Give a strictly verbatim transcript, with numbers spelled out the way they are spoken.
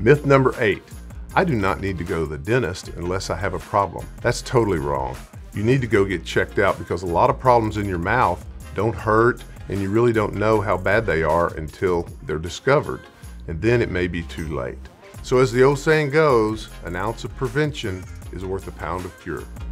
Myth number eight, I do not need to go to the dentist unless I have a problem. That's totally wrong. You need to go get checked out because a lot of problems in your mouth don't hurt and you really don't know how bad they are until they're discovered. And then it may be too late. So as the old saying goes, an ounce of prevention is worth a pound of cure.